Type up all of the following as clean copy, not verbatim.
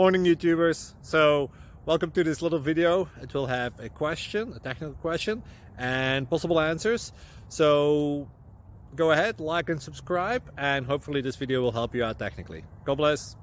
Morning YouTubers. So welcome to this little video. It will have a question, a technical question, and possible answers. So go ahead, like and subscribe, and hopefully this video will help you out technically. God bless.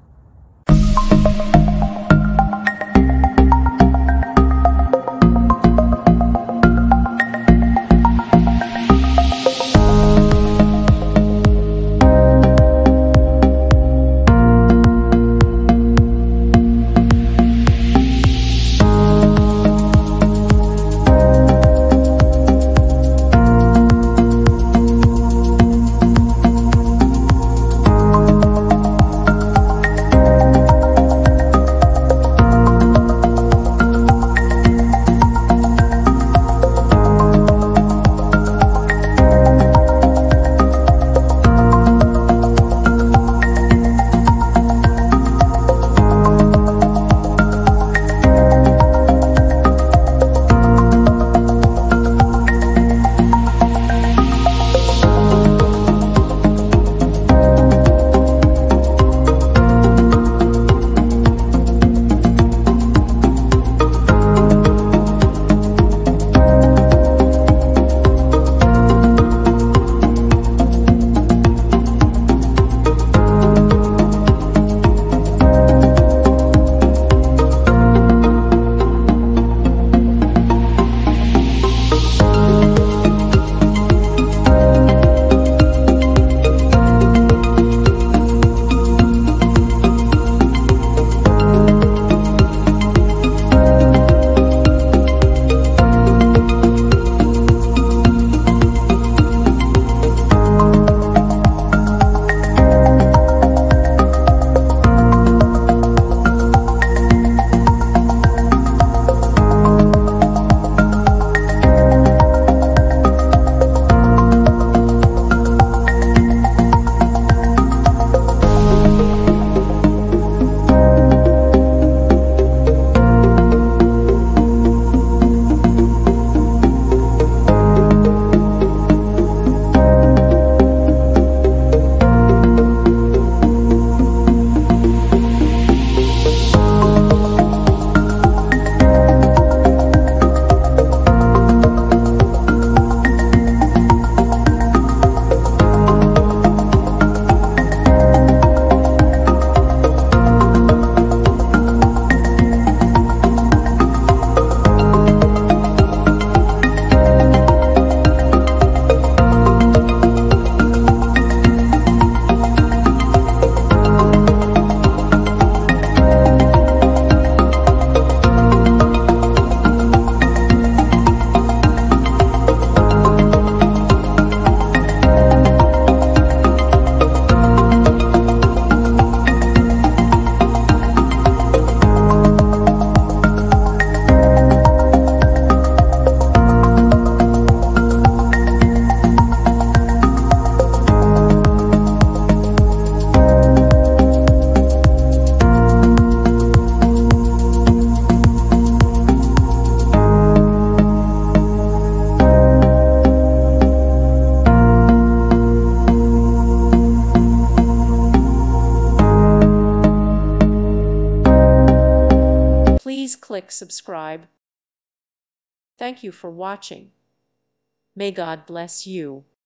Please click subscribe. Thank you for watching. May God bless you.